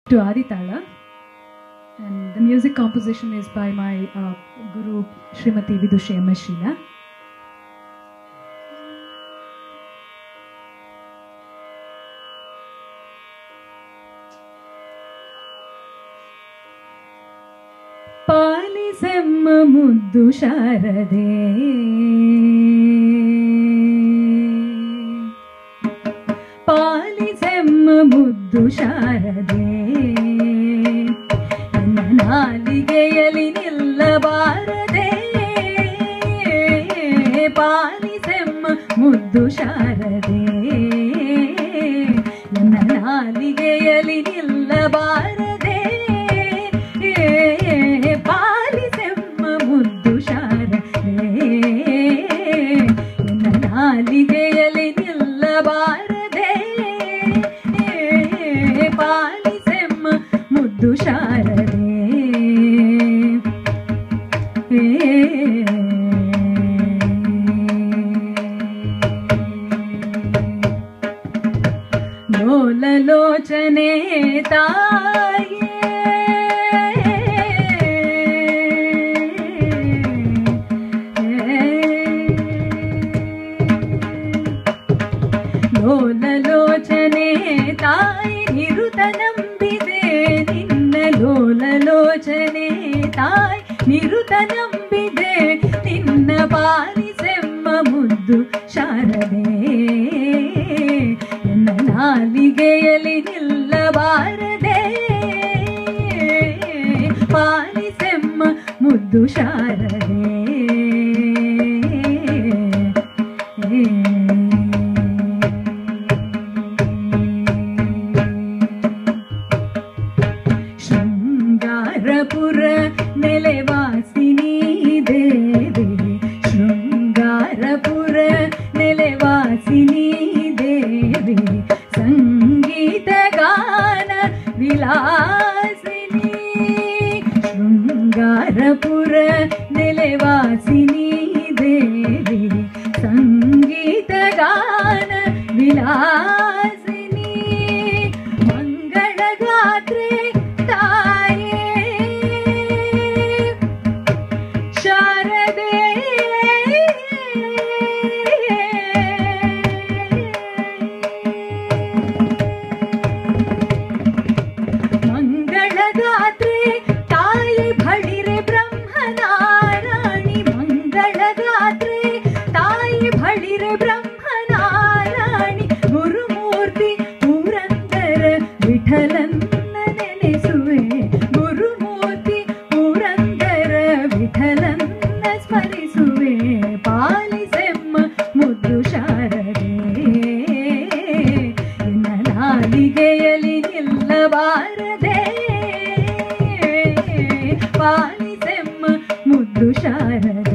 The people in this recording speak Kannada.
to Aditala, and the music composition is by my Guru Srimati Vidushema Sheila. Palisemma muddu sharade Palisemma muddu sharade ನಾಲಿಗೆಯಲಿ ನಿಲ್ಲಬಾರದೆ ಪಾಲಿಸೆಮ್ಮ ಮುದ್ದು ಶಾರದೆ ನನ್ನ ನಾಲಿಗೆಯಲಿ ನಿಲ್ಲಬಾರದೆ ಪಾಲಿಸೆಮ್ಮ ಮುದ್ದು ಶಾರದೆ ನನ್ನ ನಾಲಿಗೆಯಲಿ ನಿಲ್ಲಬಾರದೆ ಪಾಲಿಸೆಮ್ಮ ಮುದ್ದು ಶಾರದೆ ಲೋಲಲೋಚನೆ ತಾಯೇ ಲೋಲಲೋಚನೆ ತಾಯಿ ನಿರುತ ನಂಬಿದೆ ನಿನ್ನ ಲೋಲಲೋಚನೆ ತಾಯಿ ನಿರುತ ನಂಬಿದೆ ನಿನ್ನ ಪಾಲಿಸೆಮ್ಮ ಮುದ್ದು ಶಾರದೆ ನನ್ನ ನಾಲಿಗೆಯಲಿ ನಿಲ್ಲಬಾರದೆ ಪಾಲಿಸೆಮ್ಮ ಮುದ್ದು ಶಾರದೆ ಶೃಂಗಾರಪುರ ನೆಲೆವಾಸಿನಿ ದೇವಿ ಶೃಂಗಾರಪುರ ನೆಲೆವಾಸಿನಿ ದೇವಿ ಸಂಗೀತ ಗಾನ ವಿಲಾಸಿನಿ ಶೃಂಗಾರಪುರ ನೆಲೆವಾಸಿನಿ ದೇವಿ ಸಂಗೀತ ಗಾನ ವಿಲಾಸಿನಿ ಮಂಗಳಗಾತ್ರೆ ತಾಯೇ ಶಾರದೆ ಮಂಗಳಗಾತ್ರೆ ತಾಯಿ ಬಳಿರೆ ಬ್ರಹ್ಮನಾರಾಯಣಿ ಮಂಗಳಗಾತ್ರೆ ತಾಯಿ ಬಳಿರೆ ಬ್ರಹ್ಮನಾರಾಯಣಿ ಗುರುಮೂರ್ತಿ ಪುರಂದರ ವಿಠಲನ್ನ ನೆನೆಸುವೆ ಗುರುಮೂರ್ತಿ ಪುರಂದರ ವಿಠಲನ್ನ ಸ್ಮರಿಸುವೆ ಪಾಲಿಸೆಮ್ಮ ಮುದ್ದು ಶಾರದೆ ಎನ್ನ ನಾಲಿಗೆಯಲಿ ನಿಲ್ಲಬಾರದೆ ಪಾಲಿಸೆಮ್ಮ ಮುದ್ದು ಶಾರದೆ